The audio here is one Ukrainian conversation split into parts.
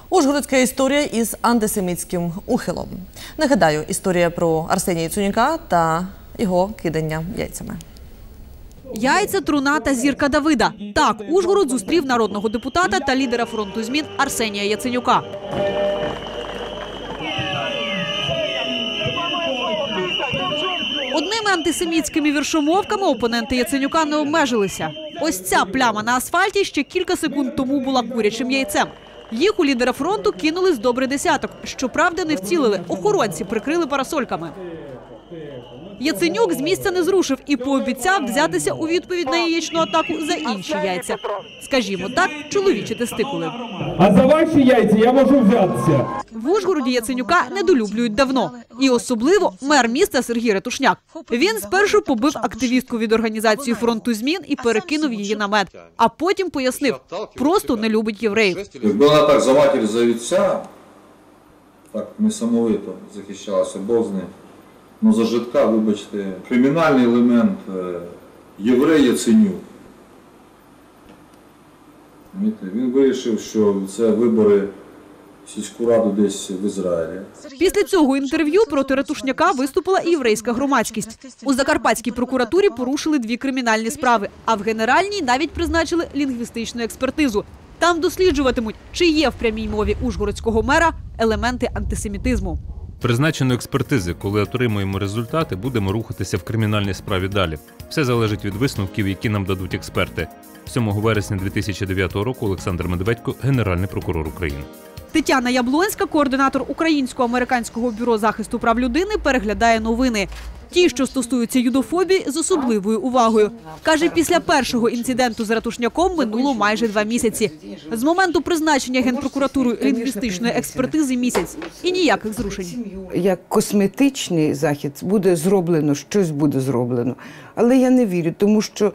Ужгородська історія із антисемітським ухилом. Нагадаю, історія про Арсенія Яценюка та його кидання яйцями. Яйця, труна та зірка Давида. Так, Ужгород зустрів народного депутата та лідера фронту змін Арсенія Яценюка. Одними антисемітськими віршомовками опоненти Яценюка не обмежилися. Ось ця пляма на асфальті ще кілька секунд тому була курячим яйцем. Їх у лідера фронту кинули з добрий десяток. Щоправда, не вцілили. Охоронці прикрили парасольками. Яценюк з місця не зрушив і пообіцяв взятися у відповідь на яєчну атаку за інші яйця. Скажімо так, чоловічі тестикули. А за ваші яйця я можу взятися. В Ужгороді Яценюка недолюблюють давно. І особливо мер міста Сергій Ретушняк. Він спершу побив активістку від організації фронту змін і перекинув її на мед. А потім пояснив, просто не любить євреїв. Якби вона так за матір за відця, так несамовито захищалася, Бог з ним. Ну за жидка, вибачте, кримінальний елемент єврей Яценюк. Він вирішив, що це вибори в сільську раду десь в Ізраїлі. Після цього інтерв'ю проти Ретушняка виступила і єврейська громадськість. У Закарпатській прокуратурі порушили 2 кримінальні справи, а в Генеральній навіть призначили лінгвістичну експертизу. Там досліджуватимуть, чи є в прямій мові ужгородського мера елементи антисемітизму. Призначено експертизи. Коли отримуємо результати, будемо рухатися в кримінальній справі далі. Все залежить від висновків, які нам дадуть експерти. 7 вересня 2009 року Олександр Медведько, Генеральний прокурор України. Тетяна Яблонська, координатор Українсько-американського бюро захисту прав людини, переглядає новини. Ті, що стосуються юдофобії, з особливою увагою. Каже, після першого інциденту з Ретушняком минуло майже 2 місяці. З моменту призначення Генпрокуратурою лінгвістичної експертизи місяць. І ніяких зрушень. Як косметичний захід буде зроблено, щось буде зроблено. Але я не вірю, тому що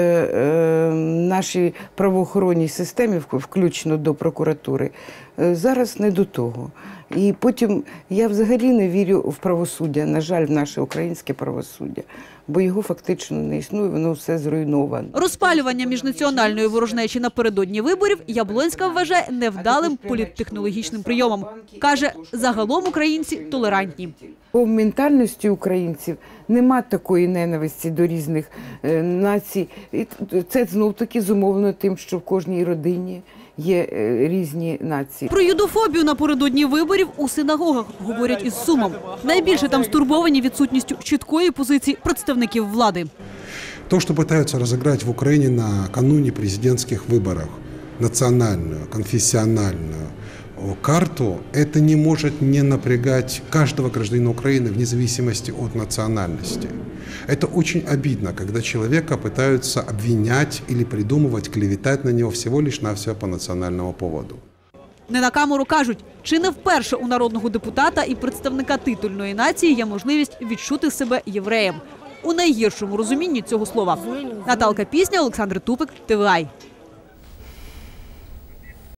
нашій правоохоронній системі, включно до прокуратури, зараз не до того. І потім я взагалі не вірю в правосуддя, на жаль, в наше українське правосуддя, бо його фактично не існує, воно все зруйновано. Розпалювання міжнаціональної ворожнечі напередодні виборів Яблонська вважає невдалим політтехнологічним прийомом. Каже, загалом українці толерантні. В ментальності українців нема такої ненависті до різних націй. І це знов-таки зумовлено тим, що в кожній родині є різні нації. Про юдофобію напередодні виборів у синагогах говорять із сумом. Найбільше там стурбовані відсутністю чіткої позиції представників влади. То, что пытаются разыграть в Украине накануне президентских выборов, национальную, конфессиональную карту, это не может не напрягать каждого гражданина Украины вне зависимости от национальности. Это очень обидно, когда человека пытаются обвинять или придумывать, клеветать на него всего лишь навсего по национальному поводу. Не на камеру кажуть, чи не вперше у народного депутата і представника титульної нації є можливість відчути себе євреєм. У найгіршому розумінні цього слова. Наталка Пісня, Олександр Тупик, ТВА.